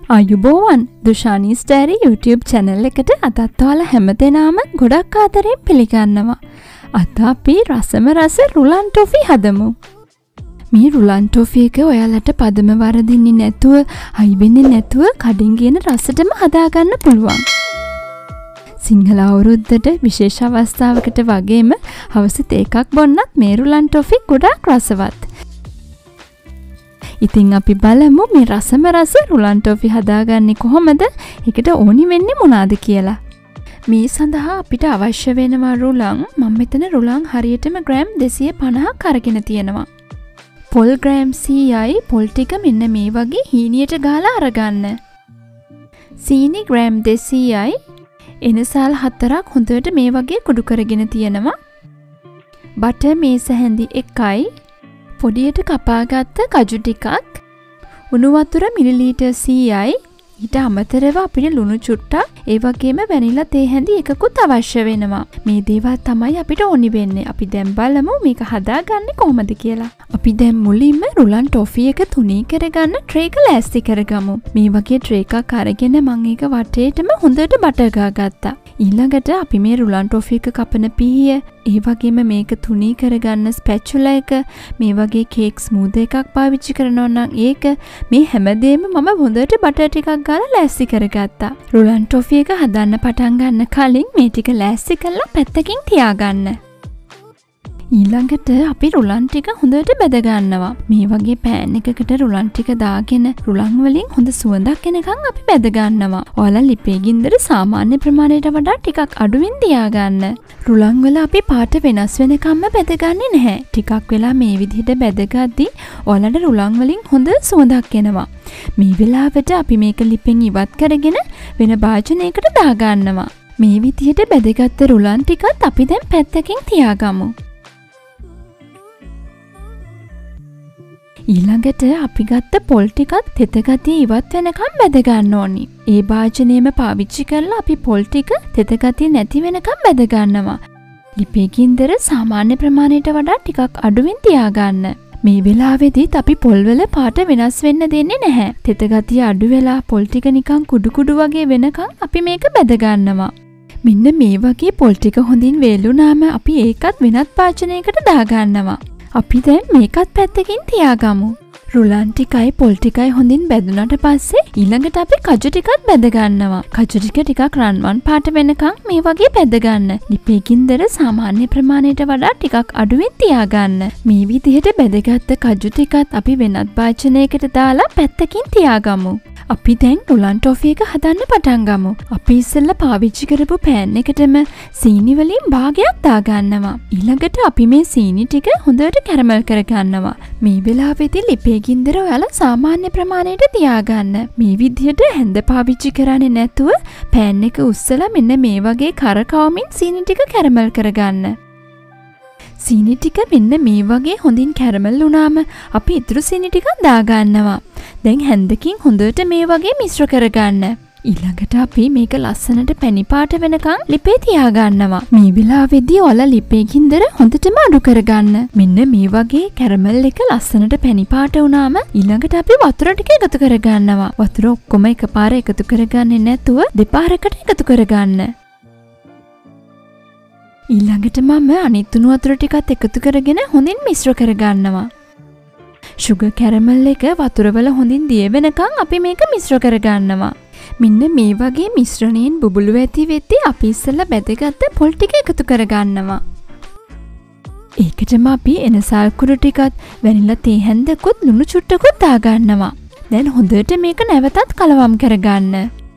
ආයුබෝවන් dushanisdiary YouTube channel එකට අදත් ඔයාලා හැමදෙනාම ගොඩක් ආදරෙන් පිළිගන්නවා. අද අපි රසම රස Rulan Toffee හදමු. මේ Rulan Toffee එක ඔයාලට පදම වරදින්නේ නැතුව, හයි වෙන්නේ නැතුව කඩින් කියන රසටම හදාගන්න පුළුවන්. සිංහල අවුරුද්දට විශේෂ අවස්ථාවකට වගේම හවස තේ එකක් බොන්නත් මේ Rulan Toffee ගොඩක් රසවත්. ඉතින් අපි බලමු මේ රසම රස Rulan Toffee හදාගන්නේ කොහොමද? ඒකට ඕනි වෙන්නේ මොනවාද කියලා. මේ සඳහා අපිට අවශ්‍ය වෙනවා රුලන්. මම මෙතන රුලන් හරියටම ග්‍රෑම් 250ක් අරගෙන තියෙනවා. පොල් ග්‍රෑම් 100යි. පොල් ටික මෙන්න මේ වගේ හීනියට ගාලා අරගන්න. සීනි ග්‍රෑම් 200යි. එනසාල් 4ක් හොඳට මේ වගේ කුඩු කරගෙන තියෙනවා. බටර් මේස හැඳි 1යි. පොඩියට කපාගත්ත කජු ටිකක්, උණු වතුර මිලිලීටර් 100යි. ඊට අමතරව අපිට ලුණු චුට්ටක්, ඒ වගේම වැනිලා තේ හැඳි එකකුත් අවශ්‍ය වෙනවා. මේ දේවල් තමයි අපිට ඕනි වෙන්නේ. අපි දැන් බලමු මේක හදාගන්නේ කොහොමද කියලා. අපි දැන් මුලින්ම Rulan Toffee එක තුනී කරගන්න ට්‍රේ එක ලෑස්ති කරගමු. මේ වගේ ට්‍රේ එකක් අරගෙන මම ඒක වටේටම හොඳට බටර් ගාගත්තා. ඊළඟට අපි මේ Rulan Toffee එක කපන පීහිය, ඒ වගේම මේක තුනී කරගන්න ස්පැචුලා එක, මේ වගේ කේක් ස්මූද් එකක් පාවිච්චි කරනවා නම් ඒක, මේ හැමදේම මම හොඳට බටර් ටිකක් ගාලා ලෑස්ති කරගත්තා. Rulan Toffee එක හදන්න පටන් ගන්න කලින් මේ ටික ලෑස්ති කරලා පැත්තකින් තියාගන්න. ඊළඟට අපි රුලන් ටික හොඳට බෙද ගන්නවා. මේ වගේ පෑන් එකකට රුලන් ටික දාගෙන රුලන් වලින් හොඳ සුවඳක් එනකන් අපි බෙද ගන්නවා. ඔයාලා ලිපේ ගින්දර සාමාන්‍ය ප්‍රමාණයට වඩා ටිකක් අඩුවෙන් තියාගන්න. රුලන් වල අපි පාට වෙනස් වෙනකම්ම බෙදගන්නේ නැහැ. ටිකක් වෙලා මේ විදිහට බෙදගද්දී ඔයාලට රුලන් වලින් හොඳ සුවඳක් එනවා. මේ වෙලාවට අපි මේක ලිපෙන් ඉවත් කරගෙන වෙන භාජනයකට දාගන්නවා. මේ විදිහට බෙදගත්ත රුලන් ටිකත් අපි දැන් පැත්තකින් තියාගමු. ඊළඟට අපි ගත්ත පොල් ටිකත් තෙත ගතිය ඉවත් වෙනකම් බෙද ගන්න ඕනි. ඒ භාජනයම පාවිච්චි කරලා අපි පොල් ටික තෙත ගතිය නැති වෙනකම් බෙද ගන්නවා. ලිපේ ගින්දර සාමාන්‍ය ප්‍රමාණයට වඩා ටිකක් අඩුවෙන් තියාගන්න. මේ වෙලාවේදීත් අපි පොල් වල පාට වෙනස් වෙන්න දෙන්නේ නැහැ. තෙත ගතිය අඩු වෙලා පොල් ටික නිකන් කුඩු කුඩු වගේ වෙනකම් අපි මේක බෙද ගන්නවා. මෙන්න මේ වගේ පොල් ටික හොඳින් වේලුනාම අපි ඒකත් වෙනත් භාජනයකට දාගන්නවා. අපි දැන් මේකත් පැත්තකින් තියාගමු. රුලන් ටිකයි පොල් ටිකයි හොඳින් බෙදුනට පස්සේ ඊළඟට අපි කජු ටිකත් බෙද ගන්නවා. කජු ටික ටිකක් රන්වන් පාට වෙනකන් මේ වගේ බෙද ගන්න. ලිපේ ගින්දර සාමාන්‍ය ප්‍රමාණයට වඩා ටිකක් අඩුවෙන් තියාගන්න. මේ විදිහට බෙදගත්ත කජු ටිකත් අපි වෙනත් භාජනයකට දාලා පැත්තකින් තියාගමු. අපි දැන් Rulan Toffee එක හදන්න පටන් ගමු. අපි ඉස්සෙල්ලා පාවිච්චි කරපු පෑන් එකටම සීනි වලින් භාගයක් දාගන්නවා. ඊළඟට අපි මේ සීනි ටික හොඳට කැරමල් කරගන්නවා. මේ වෙලාවේදී ලිපේ ගින්දර ඔයාලා සාමාන්‍ය ප්‍රමාණයට තියාගන්න. මේ විදිහට හැඳ පාවිච්චි කරන්නේ නැතුව පෑන් එක උස්සලා මෙන්න මේ වගේ කරකවමින් සීනි ටික කැරමල් කරගන්න. සීනි ටික මෙන්න මේ වගේ හොඳින් කැරමල් වුණාම අපි ඉතුරු සීනි ටික දාගන්නවා. දැන් හැන්දකින් හොඳට මේ වගේ මිශ්‍ර කරගන්න. ඊළඟට අපි මේක ලස්සනට පැණි පාට වෙනකන් ලිපේ තියාගන්නවා. මේ වෙලාවේදී ඔයාලා ලිපේ ගින්දර හොඳටම අඩු කරගන්න. මෙන්න මේ වගේ කැරමල් එක ලස්සනට පැණි පාට වුණාම ඊළඟට අපි වතුර ටික එකතු කරගන්නවා. වතුර ඔක්කොම එකපාර එකතු කරගන්නේ නැතුව දෙපාරකට එකතු කරගන්න. ඊළඟට මම අනිත් උණු වතුර ටිකත් එකතු කරගෙන හොඳින් මිශ්‍ර කරගන්නවා. සුගර් කැරමල් එක වතුරවල හොඳින් දිය වෙනකන් අපි මේක මිශ්‍ර කරගන්නවා. මෙන්න මේ වගේ මිශ්‍රණයෙන් බුබුලු ඇති වෙද්දී අපි ඉස්සෙල්ලා බෙදගත්ත පොල් ටික එකතු කරගන්නවා. ඒකටම අපි එනසල් කුඩු ටිකත්, වැනිලා තේ හැන්දකුත්, ලුණු චුට්ටකුත් දාගන්නවා. දැන් හොඳට මේක නැවතත් කලවම් කරගන්න.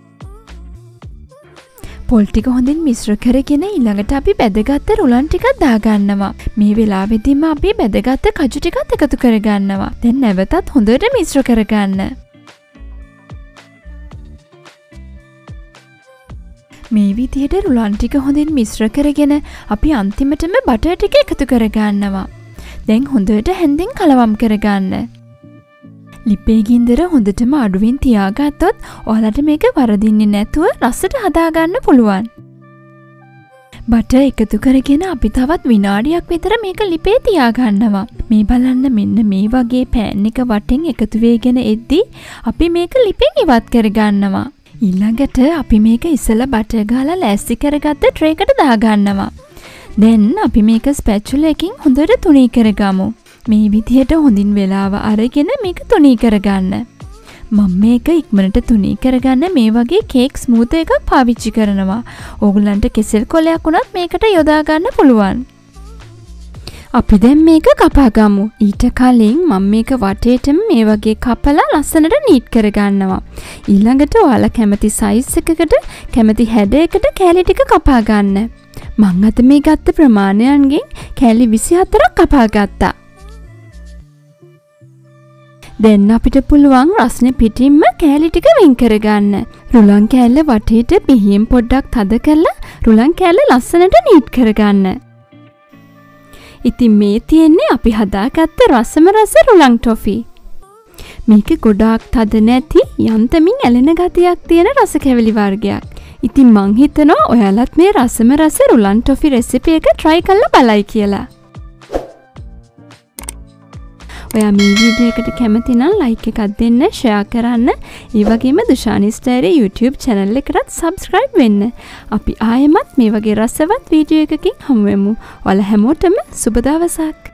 පොල් ටික හොඳින් මිශ්‍ර කරගෙන ඊළඟට අපි බෙදගත්ත රුලන් ටිකක් දාගන්නවා. මේ වෙලාවෙදිම අපි බෙදගත්ත කජු ටිකත් එකතු කරගන්නවා. දැන් නැවතත් හොඳට මිශ්‍ර කරගන්න. මේ විදිහට රුලන් ටික හොඳින් මිශ්‍ර කරගෙන අපි අන්තිමටම බටර් ටික එකතු කරගන්නවා. දැන් හොඳට හැන්දෙන් කලවම් කරගන්න. ලිපේ ගින්දර හොඳටම අඩුවෙන් තියාගත්තොත් ඔයාලට මේක වරදින්නේ නැතුව රසට හදාගන්න පුළුවන්. බටර් එකතු කරගෙන අපි තවත් විනාඩියක් විතර මේක ලිපේ තියාගන්නවා. මේ බලන්න මෙන්න මේ වගේ පෑන් එක වටෙන් එකතු වෙගෙන එද්දී අපි මේක ලිපෙන් ඉවත් කරගන්නවා. ඊළඟට අපි මේක ඉස්සලා බටර් ගාලා ලෑස්ති කරගත්ත ට්‍රේ එකට දාගන්නවා. දැන් අපි මේක ස්පැචුලා එකකින් හොඳට තුනී කරගමු. මේ විදිහට හොඳින් වෙලාව අරගෙන මේක තුනී කරගන්න. මම මේක ඉක්මනට තුනී කරගන්න මේ වගේ කේක් ස්මූතර් එකක් පාවිච්චි කරනවා. ඕගොල්ලන්ට කෙසෙල් කොලයක් උනත් මේකට යොදා ගන්න පුළුවන්. අපි දැන් මේක කපා ගමු. ඊට කලින් මම මේක වටේටම මේ වගේ කපලා ලස්සනට නීට් කරගන්නවා. ඊළඟට ඔයාලා කැමති සයිස් එකකට කැමති හැඩයකට කෑලි ටික කපා ගන්න. මම අද මේ ගත්ත ප්‍රමාණයන්ගෙන් කෑලි 24ක් කපා ගත්තා. දැන් අපිට පුළුවන් රස්නේ පිටින්ම කෑලි ටික වෙන් කරගන්න. රුලන් කෑල්ල වටේට පිහියෙන් පොඩ්ඩක් තද කරලා රුලන් කෑල්ල ලස්සනට නීට් කරගන්න. ඉතින් මේ තියෙන්නේ අපි හදාගත්ත රසම රස රුලන් ටොෆි. මේක ගොඩාක් තද නැති යන්තමින් ඇලෙන ගතියක් තියෙන රස කැවිලි වර්ගයක්. ඉතින් මං හිතනවා ඔයාලත් මේ රසම රස රුලන් ටොෆි රෙසිපි එක try කරලා බලයි කියලා. ඔයා මේ වීඩියෝ එකට කැමති නම් like එකක් දෙන්න, share කරන්න. ඒ වගේම dushanisdiary YouTube channel එකටත් subscribe වෙන්න. අපි ආයෙමත් මේ වගේ රසවත් වීඩියෝ එකකින් හමු වෙමු. ඔයාලා හැමෝටම සුබ දවසක්.